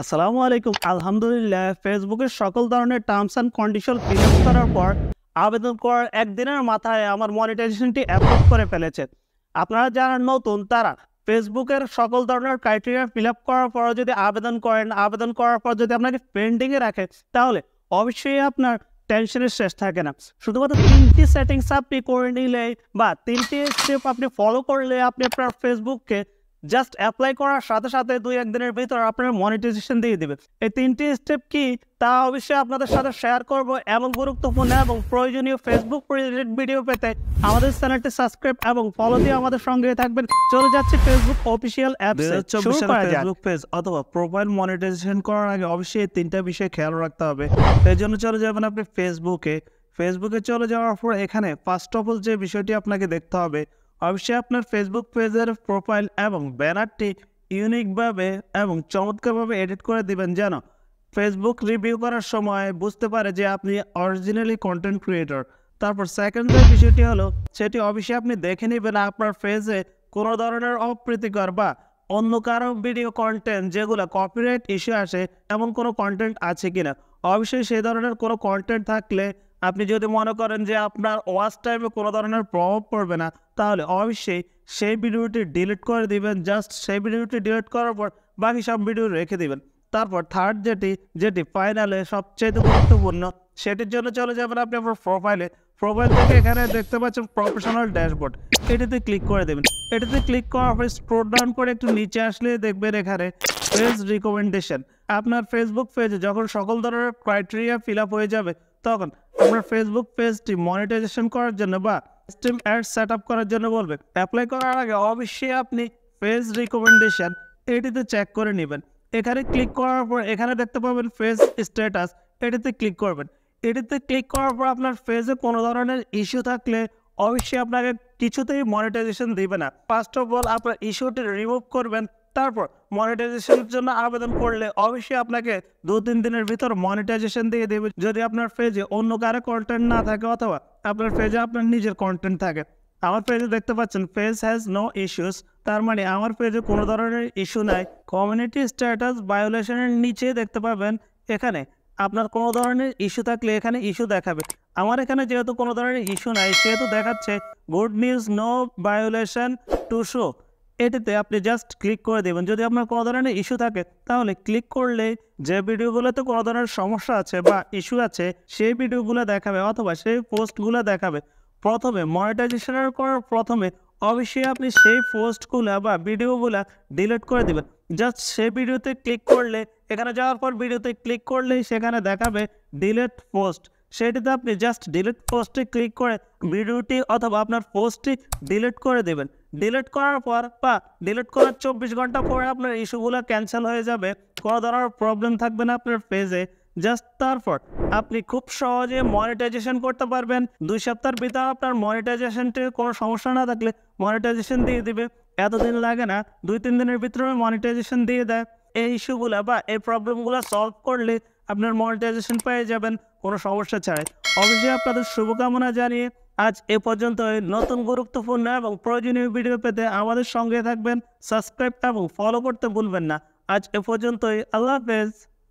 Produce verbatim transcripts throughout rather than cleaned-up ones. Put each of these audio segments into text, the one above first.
আসসালামু আলাইকুম। আলহামদুলিল্লাহ, ফেসবুকের সকল ধরনের terms and condition fill up করার পর আবেদন করার একদিনের মাথায় আমার মনিটাইজেশনটি অ্যাপ্রুভ করে ফেলেছে। আপনারা যারা নতুন তারা ফেসবুকের সকল ধরনের ক্রাইটেরিয়া ফিল আপ করার পর যদি আবেদন করেন, আবেদন করার পর যদি আপনাকে পেন্ডিংয়ে রাখে, তাহলে অবশ্যই আপনার টেনশনের শেষ থাকে না। শুধুমাত্র তিনটি সেটিংস আপনি করে নিলে বা তিনটি স্টেপ আপনি ফলো করলে আপনি আপনার ফেসবুককে জাস্ট অ্যাপ্লাই করার সাথে সাথে দুই একদিনের ভিতর আপনার মনিটাইজেশন দিয়ে দিবে। এই তিনটি স্টেপ কি তা অবশ্যই আপনাদের সাথে শেয়ার করব। এবং গুরুত্বপূর্ণ এবং প্রয়োজনীয় ফেসবুক রিলেটেড ভিডিও পেতে আমাদের চ্যানেলটি সাবস্ক্রাইব এবং ফলো দিয়ে আমাদের সঙ্গে থাকবেন। চলে যাচ্ছে ফেসবুক অফিসিয়াল অ্যাপসে। শুরু করা যাক। ফেসবুক পেজ অথবা প্রোফাইল মনিটাইজেশন করার আগে অবশ্যই তিনটা বিষয় খেয়াল রাখতে হবে। এর জন্য চলে যাবেন আপনি ফেসবুকে। ফেসবুকে চলে যাওয়ার পর এখানে ফার্স্ট অফ অল যে বিষয়টি আপনাকে দেখতে হবে, অবশ্যই আপনার ফেসবুক পেজের প্রোফাইল এবং ব্যানারটি ইউনিকভাবে এবং চমৎকারভাবে এডিট করে দিবেন, যেন ফেসবুক রিভিউ করার সময় বুঝতে পারে যে আপনি অরিজিনালি কন্টেন্ট ক্রিয়েটর। তারপর সেকেন্ড যে বিষয়টি হলো, সেটি অবশ্যই আপনি দেখে নেবেন আপনার পেজে কোনো ধরনের অপ্রীতিকর বা অন্য কারো ভিডিও কন্টেন্ট যেগুলো কপিরাইট ইস্যু আসে এমন কোনো কন্টেন্ট আছে কিনা। অবশ্যই সেই ধরনের কোনো কন্টেন্ট থাকলে আপনি যদি মনে করেন যে আপনার ওয়াচ টাইমে কোনো ধরনের প্রভাব পড়বে না, তাহলে অবশ্যই সেই ভিডিওটি ডিলিট করে দিবেন। জাস্ট সেই ভিডিওটি ডিলিট করার পর বাকি সব ভিডিও রেখে দিবেন। তারপর থার্ড যেটি যেটি ফাইনালে সবচেয়ে গুরুত্বপূর্ণ, সেটির জন্য চলে যাবেন আপনি আপনার প্রোফাইলে। প্রোফাইল থেকে এখানে দেখতে পাচ্ছেন প্রফেশনাল ড্যাশবোর্ড, এটিতে ক্লিক করে দেবেন। এটিতে ক্লিক করার পর স্ক্রল ডাউন করে একটু নিচে আসলে দেখবেন এখানে পেজ রিকমেন্ডেশন। আপনার ফেসবুক পেজে যখন সকল ধরনের ক্রাইটেরিয়া ফিল আপ হয়ে যাবে, তখন আপনার ফেসবুক পেজটি মনিটাইজেশন করার জন্য বা কাস্টম অ্যাড সেট আপ করার জন্য বলবে। অ্যাপ্লাই করার আগে অবশ্যই আপনি পেজ রিকমেন্ডেশন এটিতে চেক করে নেবেন। এখানে ক্লিক করার পর এখানে দেখতে পাবেন পেজ স্ট্যাটাস, এটিতে ক্লিক করবেন। এটিতে ক্লিক করার পর আপনার পেজে কোনো ধরনের ইস্যু থাকলে অবশ্যই আপনাকে কিছুতেই মনিটাইজেশন দিবে না। ফার্স্ট অফ অল আপনার ইস্যুটি রিমুভ করবেন, তারপর মনিটাইজেশনের জন্য আবেদন করলে অবশ্যই আপনাকে দু তিন দিনের ভিতর মনিটাইজেশন দিয়ে দেবে, যদি আপনার পেজে অন্য কারো কন্টেন্ট না থাকে অথবা আপনার পেজে আপনার নিজের কন্টেন্ট থাকে। আমার পেজে দেখতে পাচ্ছেন পেজ হ্যাজ নো ইস্যুস, তার মানে আমার পেজে কোনো ধরনের ইস্যু নাই। কমিউনিটি স্ট্যাটাস ভায়োলেশনের নিচে দেখতে পাবেন এখানে আপনার কোনো ধরনের ইস্যু থাকলে এখানে ইস্যু দেখাবে। আমার এখানে যেহেতু কোনো ধরনের ইস্যু নাই, সেহেতু দেখাচ্ছে good news no violation to show. এটিতে আপনি জাস্ট ক্লিক করে দেবেন। যদি আপনার কোনো ধরনের ইস্যু থাকে, তাহলে ক্লিক করলে যে ভিডিওগুলোতে কোনো ধরনের সমস্যা আছে বা ইস্যু আছে সেই ভিডিওগুলো দেখাবে অথবা সেই পোস্টগুলো দেখাবে। প্রথমে মনিটাইজেশনের করার প্রথমে অবশ্যই আপনি সেই পোস্টগুলো বা ভিডিওগুলো ডিলিট করে দেবেন। জাস্ট সেই ভিডিওতে ক্লিক করলে, এখানে যাওয়ার পর ভিডিওতে ক্লিক করলেই সেখানে দেখাবে ডিলিট পোস্ট। সেটিতে আপনি জাস্ট ডিলিট পোস্টে ক্লিক করে ভিডিওটি অথবা আপনার পোস্টটি ডিলিট করে দেবেন। ডিলিট করার পর বা ডিলিট করার চব্বিশ ঘন্টা পরে আপনার ইস্যুগুলো ক্যান্সেল হয়ে যাবে, কোনো ধরনের প্রবলেম থাকবে না আপনার পেজে। জাস্ট তারপর আপনি খুব সহজে মনিটাইজেশন করতে পারবেন। দুই সপ্তাহের ভিতর আপনার মনিটাইজেশনটি কোনো সমস্যা না থাকলে মনিটাইজেশন দিয়ে দিবে। এতদিন লাগে না, দুই তিন দিনের ভিতরে মনিটাইজেশন দিয়ে দেয়। এই ইস্যুগুলো বা এই প্রবলেমগুলো সলভ করলে আপনার মনিটাইজেশন পেয়ে যাবেন কোনো সমস্যা ছাড়াই। অবশ্যই আপনাদের শুভকামনা জানিয়ে আজ এ পর্যন্ত নতুন গুরুত্বপূর্ণ এবং প্রয়োজনীয় ভিডিও পেতে আমাদের সঙ্গে থাকবেন। সাবস্ক্রাইব এবং ফলো করতে ভুলবেন না। আজ এ পর্যন্তই। আল্লাহ হাফেজ।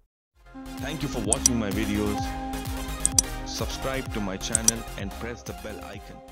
Thank you for watching my videos. Subscribe to my channel and press the bell icon.